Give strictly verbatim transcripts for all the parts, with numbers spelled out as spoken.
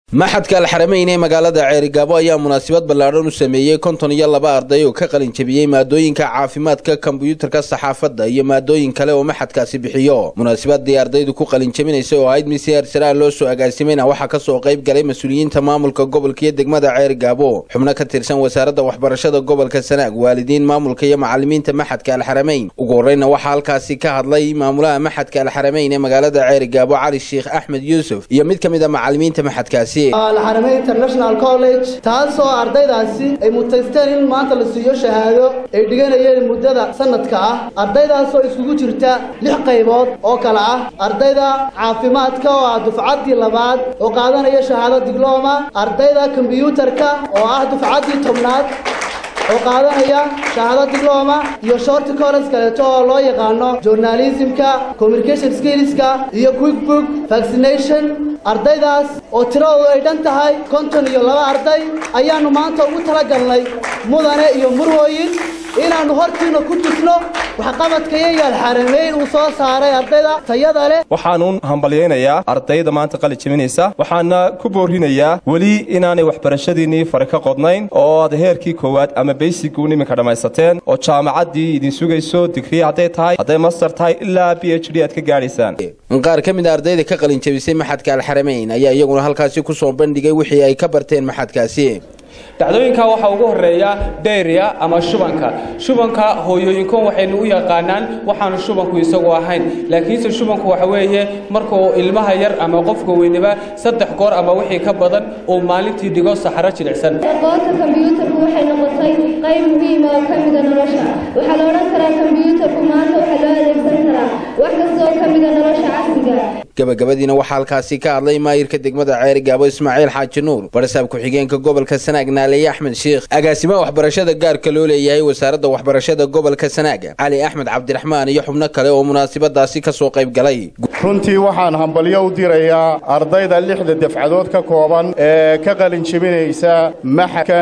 maxadka alxarameyn ee magaalada Ceerigaabo ayaa munaasabad ballaaran u sameeyay konton iyo laba arday oo ka qalin jabiyay maadooyinka caafimaadka, kombiyuutarka, saxaafadda iyo maadooyin kale oo maxadkaasi bixiyo. munaasabadii ardaydu ku qalin jabinaysay oo ahayd miseer sare loo soo agaasimeyna waxa ka soo qayb galay mas'uuliyiinta maamulka gobolka iyo degmada Ceerigaabo, xubno ka tirsan wasaaradda waxbarashada gobolka Sanaag, waalidiin, maamulka iyo macallimiinta maxadka alxarameyn. ugu horreynna waxa halkaasi ka hadlay maamulaha maxadka alxarameyn ee magaalada Ceerigaabo Cali Sheekh Axmed Yuusuf iyo mid kamid ah macallimiinta maxadkaasi الحرمين International College taasoo ardaydaasi ay mutaysteen in maanta la siiyo shahaado ay dhiganayeen muddada sanadka ah. ardaydaas oo isugu jirta lix qaybood oo kala ah ardayda caafimaadka oo ah dufcadii labaad oo qaadanaya shahaado diploma, ardayda kombiyuutarka oo ah dufcadii tobnaad oo qaadanaya shahaado diploma iyo short course kale oo loo yaqaano journalismka, communication skillska iyo quickbook vaccination. ardaydaas oo tiradoodu ay dhan tahay konton iyo laba arday ayaanu maanta ugu talagalnay mudane iyo murwooyin inaanu hortiina ku tusno waxqabadkayaga alxarameyn uu soo saaray ardayda tayada leh. waxaanu hambalyeynaya ardayda maanta qalin jabinaysa, waxaana ku boorinayaa wali inaanay waxbarashadiinii fare ka qodnayn oo aad heerkii koowaad ama basic u nimanka dhamaysateen oo jaamacadii idin sugayso degree haday tahay haday master tahay ilaa PhD aad ka gaaraysaan. qaar kamid ah ardayda ka qalin jabisay maxadka alxarameyn ayaa iyaguna halkaasi ku soo bandhigay wixii ay ka barteen maxadkaasi. dacdooyinka waxa ugu horeeya diarrhea ama shubanka shubanka hooyooyinkoon waxaynu u yaqaanaan waxaanu shubanku isagu ahayn, laakiinse shubanku waxa weeye markuu ilmaha yar ama qofka weynaba saddex goor ama wixii ka badan oo maalintii dhigo saxaro jilicsan. aqoonta kombiyuutarku waxay noqotay qayb muhiim ah oo ka mid ah nolosha. waxaa la odhan karaa kombiyuutarku maanta waxaa loo adeegsan karaa wax kasta oo ka mid ah nolosha casriga. gabagabadiina waxaa halkaasi ka hadlay maayirka degmada Ceerigaabo Ismaaciil Xaaji Nuur, barsaab ku-xigeenka gobolka Sanaag Naaliye Axmed Sheekh, agaasimaha waxbarashada gaarka loo leeyahay wasaaradda waxbarashada gobolka Sanaag Cali Axmed Cabdiraxmaan iyo xubno kale oo munaasabadaasi ka soo qayb galay. runtii waxaan hambalyo u dirayaa ardayda lixda dafcadood ka kooban ee ka qalin jabinaysa maxadkan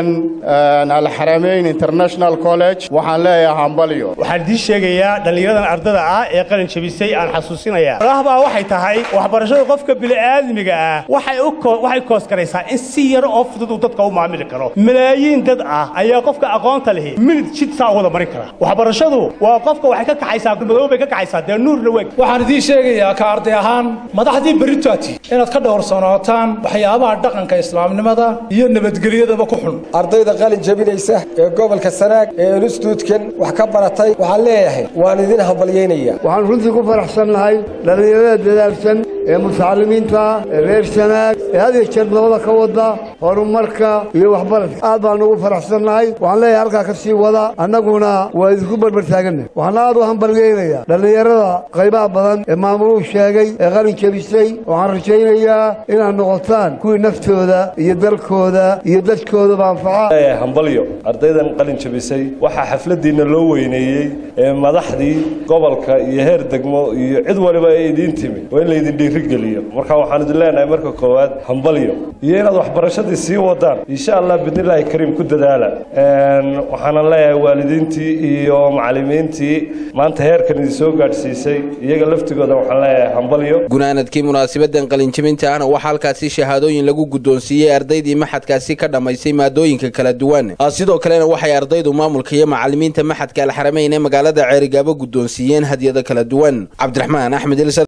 alxarameyn International College. waxaan leeyahay hambalyo. waxaan dii sheegayaa dhalinyaradan ardada ah ee qalin jabisay aan xasuusinayaa rahbaa waxay tahay waxbarashada qofka bini'aadmiga ah waxay u waxay koos karaysaa in si yar oo fudud uu dadka u maamuli karo. malaayiin dad ah ayaa qofka aqoonta leh minid jid saa wada marin kara. waxbarashadu waa qofka waxay ka kacaysaa madow bay ka kacaysaa dee nuurna weeg. waxaan idin sheegayaa ka arday ahaan madaxdii beritaati inaad ka dhowrsanaataan waxyaabaha dhaqanka islaamnimada iyo nabadgelyadaba ku xun. ardayda qalin jabinaysa ee gobolka Sanaag ee instituutkan wax ka baratay waxaan leeyahay waan idin hambalyeynaya. waxaan runtii ku faraxsanahay dhalinyarada dadaalsan ee mutacallimiinta ee reer Sanaag ee hada jeer labada ka wada horumarka iyo waxbarashada aad baan ugu faraxsanahay. waxaan leeyahay halka ka sii wada annaguna waa idinku barbar taaganahay. waxaan aad u hambalyeynaya dhalinyarada qaybaha badan ee maamuluhu sheegay ee qalin jabisay. waxaan rajaynayaa inaad noqotaan kuwii naftooda iyo dalkooda iyo dadkooda anfaca. hambalyo ardaydan qalin jabisay waxa xafladiina loo weyneeyay ee madaxdii gobolka iyo heer degmo iyo cid waliba ay idin timi waa in la idin dhiirigeliyo. marka waxaan idin leenahay marka koowaad hambalyo iyo inaad waxbarashadii sii wadaan insha Allah bidnillaahi kariim ku dadaala. een waxaan leeyahay waalidiintii iyo macallimiintii maanta heerkan idin soo gaarsiisay iyaga laftigooda waxaan leeyahay hambalyo. gunaanadkii munaasabadan qalin jabinta ahna waxa halkaasi shahaadooyin lagu guddoonsiiyay ardaydii maxadkaasi ka dhamaysay maadooyinka kala duwan. sidoo kalena waxay ardaydu maamulka iyo macallimiinta maxadka alxarameyn ee magaalada Ceerigaabo guddoonsiiyeen hadiyado kala duwan. Cabdiraxmaan Axmed